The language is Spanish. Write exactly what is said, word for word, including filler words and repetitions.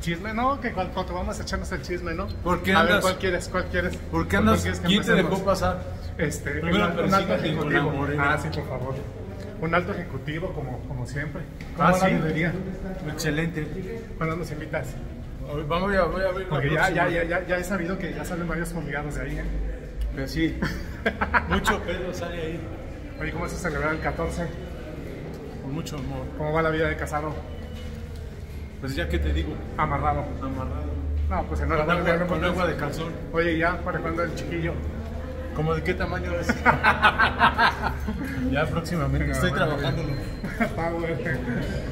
Chisme, ¿no? Que cuando, cuando vamos a echarnos el chisme, ¿no? ¿Por qué a andas? ver, ¿cuál quieres? ¿Cuál quieres? ¿Por qué andas? ¿Cuál quieres que ¿Quién te empecemos? dejó pasar? Este, Primero un, un alto persígate con la ejecutivo. morena. Ah, sí, por favor. Un alto ejecutivo, como, como siempre. ¿Cómo Ah, va la sí. librería? Excelente. ¿Cuándo nos invitas? Hoy Vamos a, voy a abrir la Porque ya, próxima. ya, ya, ya, ya he sabido que ya salen varios fumigados de ahí, ¿eh? Pues sí. Mucho pedo sale ahí. Oye, ¿cómo se celebra el catorce? Con mucho amor. ¿Cómo va la vida de casado? Pues ya que te digo, Amarrado. amarrado. No, pues Con enhorabuena. agua, con agua de calzón. Oye, ¿ya para cuándo el chiquillo? ¿Cómo de qué tamaño es? Ya próximamente. Estoy Enhorabuena. trabajándolo. Power.